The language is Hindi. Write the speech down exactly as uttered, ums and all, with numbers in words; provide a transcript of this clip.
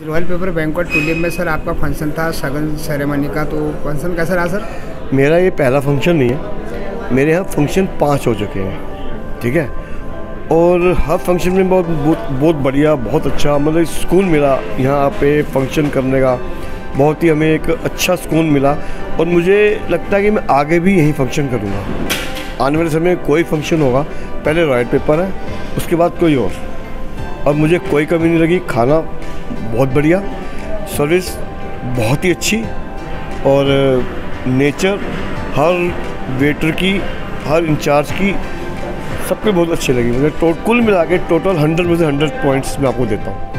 रॉयल पेपर बैंक्वेट टुलिप में सर आपका फंक्शन था शगन सेरेमनी का, तो फंक्शन कैसा रहा सर? मेरा ये पहला फंक्शन नहीं है, मेरे यहाँ फंक्शन पाँच हो चुके हैं, ठीक है। और हर फंक्शन में बहुत बहुत बहुत बढ़िया, बहुत अच्छा मतलब सुकून मिला यहाँ पे फंक्शन करने का। बहुत ही हमें एक अच्छा सुकून मिला और मुझे लगता है कि मैं आगे भी यही फंक्शन करूँगा। आने वाले समय में कोई फंक्शन होगा, पहले रॉयल पेपर है, उसके बाद कोई और। अब मुझे कोई कमी नहीं लगी, खाना बहुत बढ़िया, सर्विस बहुत ही अच्छी और नेचर हर वेटर की, हर इंचार्ज की, सबके बहुत अच्छी लगी मुझे। टोट कुल मिला के टोटल हंड्रेड में से हंड्रेड पॉइंट्स मैं आपको देता हूँ।